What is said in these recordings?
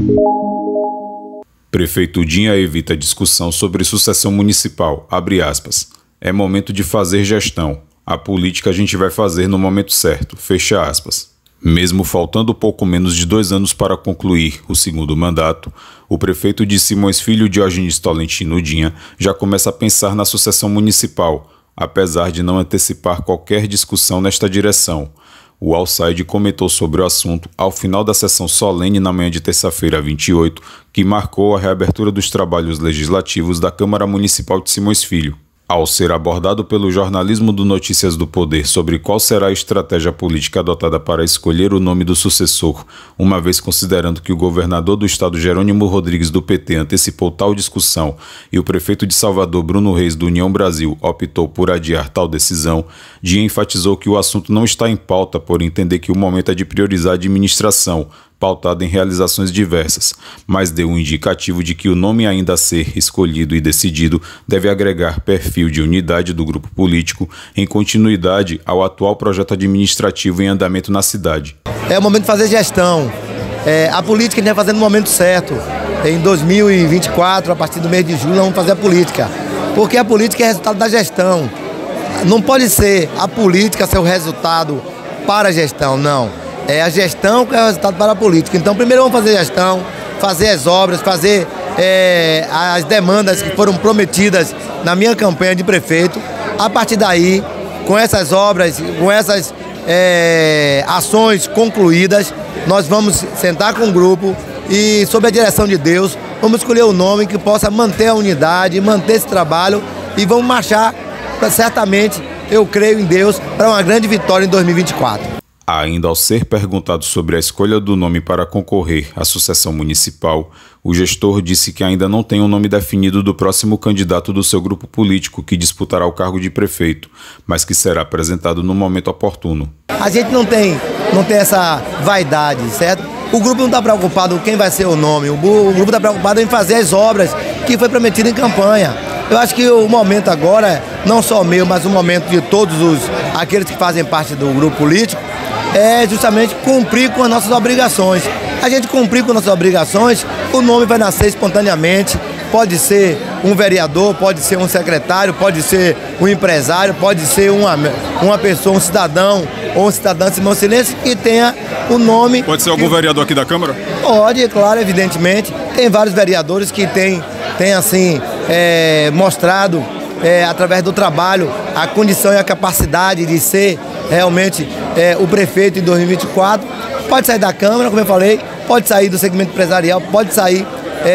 Prefeito Dinha evita discussão sobre sucessão municipal, abre aspas. É momento de fazer gestão. A política a gente vai fazer no momento certo, fecha aspas. Mesmo faltando pouco menos de 2 anos para concluir o segundo mandato, o prefeito de Simões Filho, Diógenes Tolentino Dinha, já começa a pensar na sucessão municipal, apesar de não antecipar qualquer discussão nesta direção. O Alçaide comentou sobre o assunto ao final da sessão solene na manhã de terça-feira, 28, que marcou a reabertura dos trabalhos legislativos da Câmara Municipal de Simões Filho. Ao ser abordado pelo jornalismo do Notícias do Poder sobre qual será a estratégia política adotada para escolher o nome do sucessor, uma vez considerando que o governador do estado Jerônimo Rodrigues do PT antecipou tal discussão e o prefeito de Salvador Bruno Reis do União Brasil optou por adiar tal decisão, Dinha enfatizou que o assunto não está em pauta por entender que o momento é de priorizar a administração, pautada em realizações diversas, mas deu um indicativo de que o nome ainda a ser escolhido e decidido deve agregar perfil de unidade do grupo político em continuidade ao atual projeto administrativo em andamento na cidade. É o momento de fazer gestão. A política a gente vai fazer no momento certo. Em 2024, a partir do mês de julho, nós vamos fazer a política. Porque a política é resultado da gestão. Não pode ser a política ser o resultado para a gestão, não. É a gestão que é o resultado para a política. Então, primeiro vamos fazer gestão, fazer as obras, fazer as demandas que foram prometidas na minha campanha de prefeito. A partir daí, com essas obras, com essas ações concluídas, nós vamos sentar com o grupo e, sob a direção de Deus, vamos escolher o nome que possa manter a unidade, manter esse trabalho e vamos marchar, certamente, eu creio em Deus, para uma grande vitória em 2024. Ainda ao ser perguntado sobre a escolha do nome para concorrer à sucessão municipal, o gestor disse que ainda não tem um nome definido do próximo candidato do seu grupo político que disputará o cargo de prefeito, mas que será apresentado no momento oportuno. A gente não tem essa vaidade, certo? O grupo não está preocupado com quem vai ser o nome, o grupo está preocupado em fazer as obras que foi prometido em campanha. Eu acho que o momento agora, não só o meu, mas o momento de todos aqueles que fazem parte do grupo político, é justamente cumprir com as nossas obrigações. A gente cumprir com as nossas obrigações, o nome vai nascer espontaneamente. Pode ser um vereador, pode ser um secretário, pode ser um empresário, pode ser uma pessoa, um cidadão ou um cidadã simonsilense que tenha o nome. Pode ser algum vereador aqui da Câmara? Pode, claro, evidentemente. Tem vários vereadores que têm assim, mostrado, através do trabalho, a condição e a capacidade de ser realmente o prefeito em 2024. Pode sair da Câmara, como eu falei, pode sair do segmento empresarial, pode sair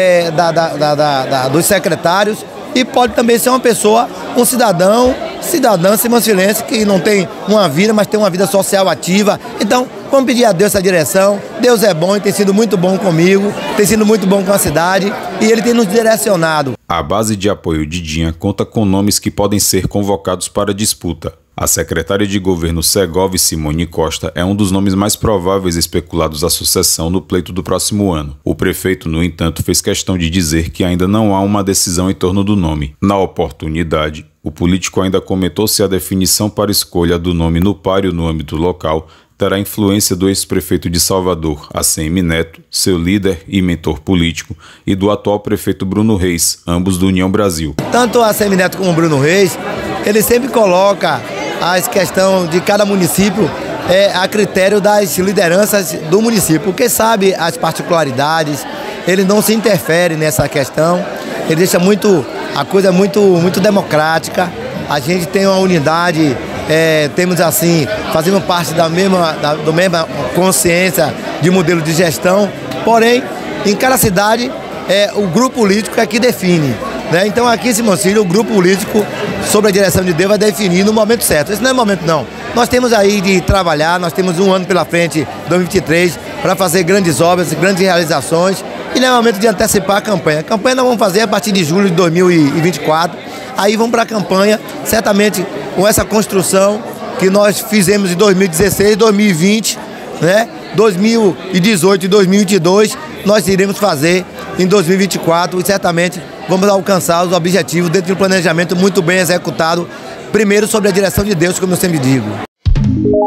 dos secretários e pode também ser uma pessoa, um cidadã simonsilense que não tem uma vida, mas tem uma vida social ativa. Então, vamos pedir a Deus essa direção. Deus é bom e tem sido muito bom comigo, tem sido muito bom com a cidade e Ele tem nos direcionado. A base de apoio de Dinha conta com nomes que podem ser convocados para disputa. A secretária de governo Segovia Simone Costa é um dos nomes mais prováveis especulados à sucessão no pleito do próximo ano. O prefeito, no entanto, fez questão de dizer que ainda não há uma decisão em torno do nome. Na oportunidade, o político ainda comentou se a definição para escolha do nome no páreo no âmbito local terá influência do ex-prefeito de Salvador, ACM Neto, seu líder e mentor político, e do atual prefeito Bruno Reis, ambos do União Brasil. Tanto a ACM Neto como o Bruno Reis, ele sempre coloca a questão de cada município a critério das lideranças do município, porque sabe as particularidades, ele não se interfere nessa questão, ele deixa a coisa muito democrática. A gente tem uma unidade, temos assim, fazemos parte da mesma consciência de modelo de gestão, porém, em cada cidade, o grupo político é que define. Então aqui em Simões Filho, o grupo político, sob a direção de Deus, vai definir no momento certo. Esse não é o momento, não. Nós temos aí de trabalhar, nós temos um ano pela frente, 2023, para fazer grandes obras, grandes realizações, e não é o momento de antecipar a campanha. A campanha nós vamos fazer a partir de julho de 2024, aí vamos para a campanha, certamente com essa construção que nós fizemos em 2016, 2020, 2018 e 2022, nós iremos fazer em 2024 e certamente vamos alcançar os objetivos dentro de um planejamento muito bem executado, primeiro sobre a direção de Deus, como eu sempre digo.